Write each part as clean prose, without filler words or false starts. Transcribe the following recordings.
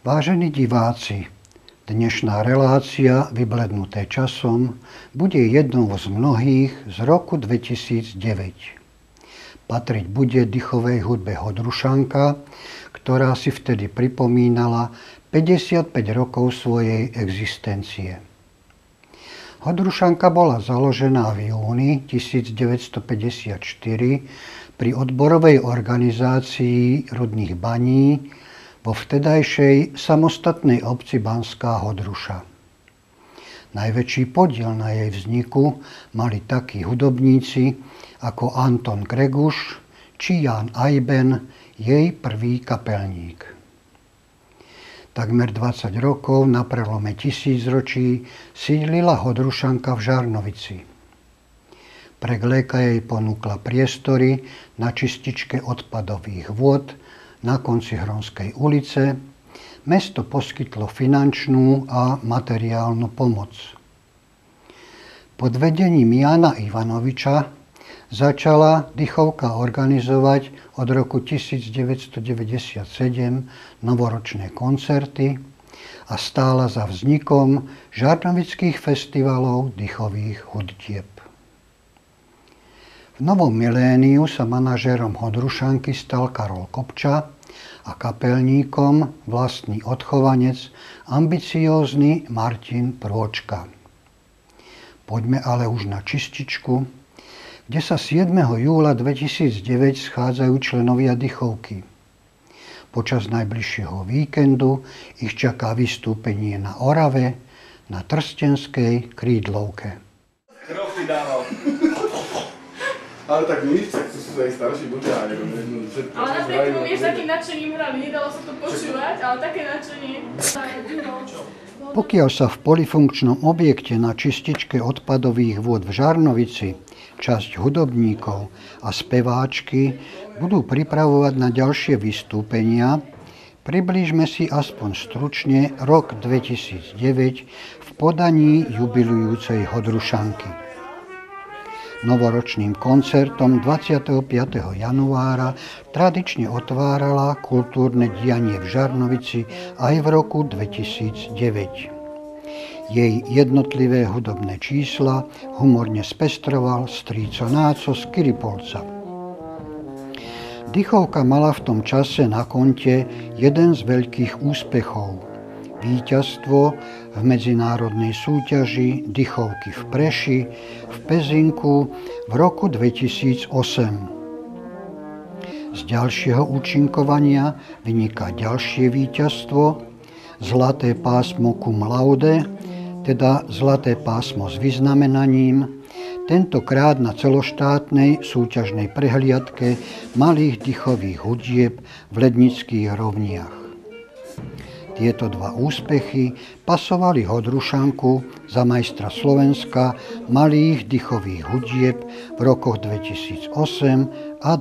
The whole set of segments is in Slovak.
Vážení diváci, dnešná relácia, vyblednuté časom, bude jednou z mnohých z roku 2009. Patriť bude dychovej hudbe Hodrušanka, ktorá si vtedy pripomínala 55 rokov svojej existencie. Hodrušanka bola založená v júni 1954 pri odborovej organizácii rudných baní vo vtedajšej samostatnej obci Banská Hodruša. Najväčší podiel na jej vzniku mali takí hudobníci ako Anton Greguš či Ján Ajben, jej prvý kapelník. Takmer 20 rokov na prelome tisícročí sídlila Hodrušanka v Žarnovici. Pregléka jej ponúkla priestory na čističke odpadových vôd na konci Hronskej ulice. Mesto poskytlo finančnú a materiálnu pomoc. Pod vedením Jána Ivanoviča začala Dychovka organizovať od roku 1997 novoročné koncerty a stála za vznikom žarnovických festivalov dychových hudtieb. V novom miléniu sa manažérom Hodrušanky stal Karol Kopča a kapelníkom vlastný odchovanec, ambiciózny Martin Prôčka. Poďme ale už na čističku, kde sa 7. júla 2009 schádzajú členovia Dychovky. Počas najbližšieho víkendu ich čaká vystúpenie na Orave, na Trstenskej Krídlovke. Ale tak nič, tak to sú aj starší ľudia. Ale napriek tomu, vieš, takým nadšením hrali, nedalo sa to počúvať, ale také nadšenie. Pokiaľ sa v polifunkčnom objekte na čističke odpadových vôd v Žarnovici časť hudobníkov a speváčky budú pripravovať na ďalšie vystúpenia, priblížme si aspoň stručne rok 2009 v podaní jubilujúcej Hodrušanky. Novoročným koncertom 25. januára tradične otvárala kultúrne dianie v Žarnovici aj v roku 2009. Jej jednotlivé hudobné čísla humorne spestroval strýco Náco z Kiripolca. Dychovka mala v tom čase na konte jeden z veľkých úspechov. Víťazstvo v medzinárodnej súťaži Dychovky v Preši v Pezinku v roku 2008. Z ďalšieho účinkovania vyniká ďalšie víťazstvo, zlaté pásmo cum laude, teda zlaté pásmo s vyznamenaním, tentokrát na celoštátnej súťažnej prehliadke malých dychových hudieb v Lednických rovniach. Tieto dva úspechy pasovali Hodrušanku za majstra Slovenska malých dychových hudieb v rokoch 2008 a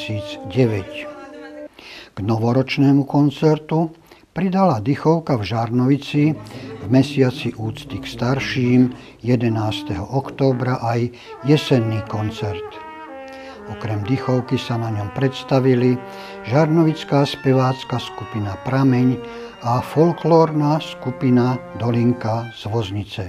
2009. K novoročnému koncertu pridala Dychovka v Žarnovici v mesiaci úcty k starším 11. októbra aj jesenný koncert. Okrem Dychovky sa na ňom predstavili žarnovická spevácka skupina Prameň a folklórna skupina Dolinka z Voznice.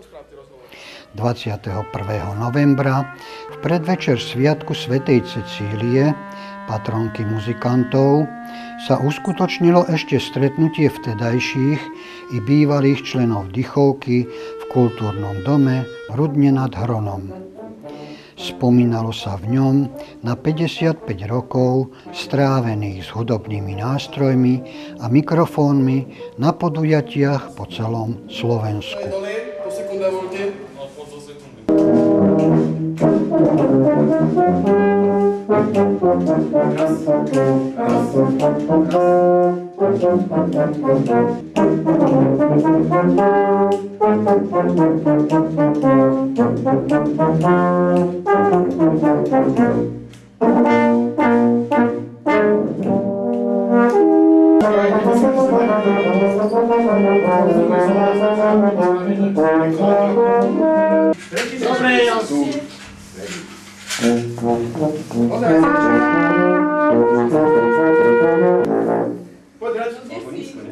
21. novembra v predvečer sviatku svätej Cecílie, patronky muzikantov, sa uskutočnilo ešte stretnutie vtedajších i bývalých členov Dychovky v kultúrnom dome v Rudne nad Hronom. Spomínalo sa v ňom na 55 rokov strávených s hudobnými nástrojmi a mikrofónmi na podujatiach po celom Slovensku.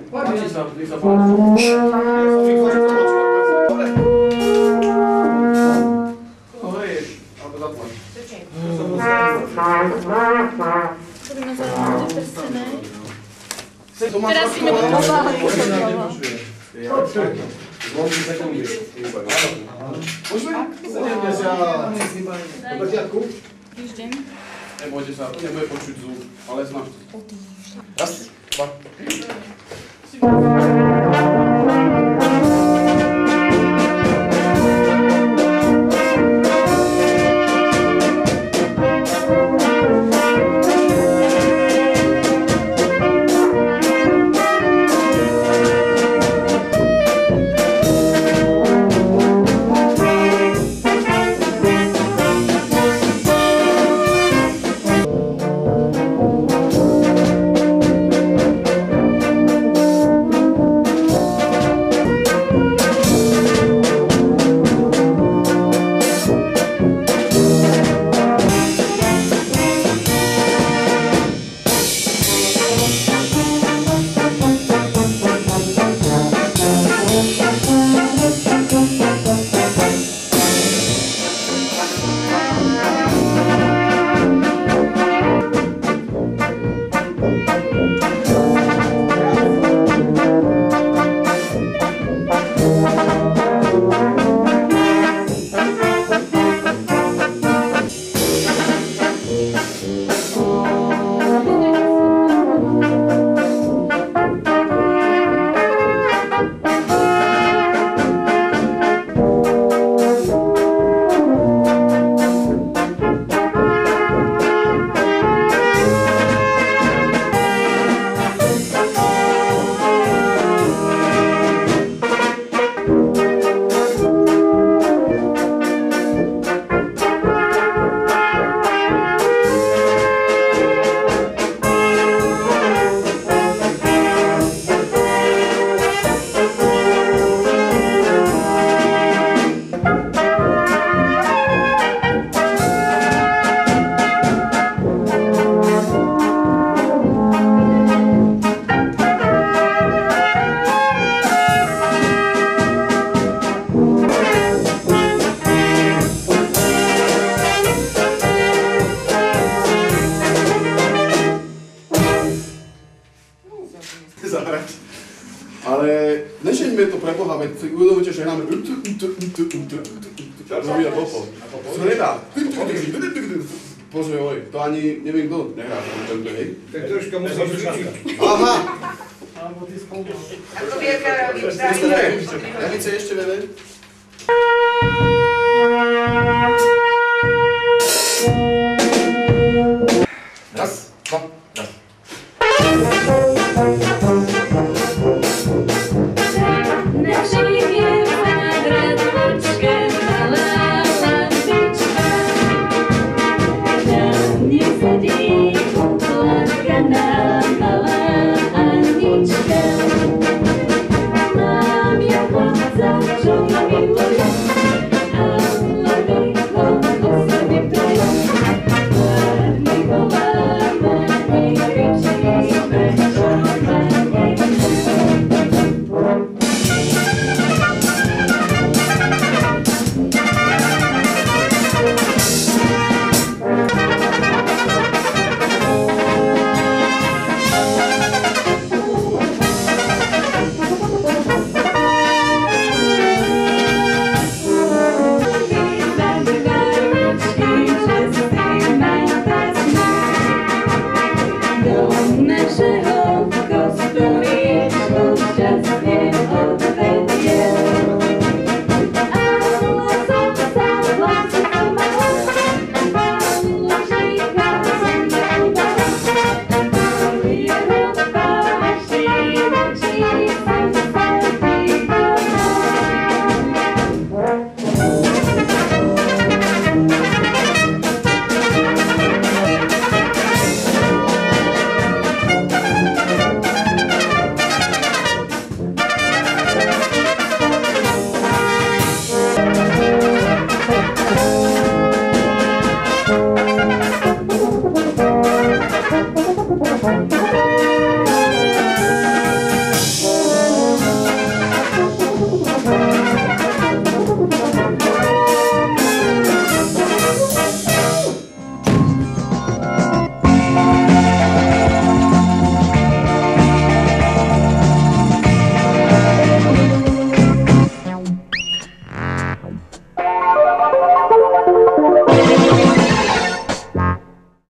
Páči sa, nech sa páči. Dobre. No hej, ale to zatlač. Budeme zaujímať prstené. Teraz si mi to pomáhali. Zvonky sekundy. Môžeme? 70. Po poriadku? Týždeň. Nebojte sa, to nebude počuť zvuk, ale snažte. Raz, dva. Zahrať. Ale nešeňme to pre Boha, veď si uvedomujete, že hráme tak robí na popo. To nedá. Bože oj, to ani neviem kto nehrá tento, hej. Tak troška musím zvyčiť. Aha! Ako vierka robí. Javice ešte vieme?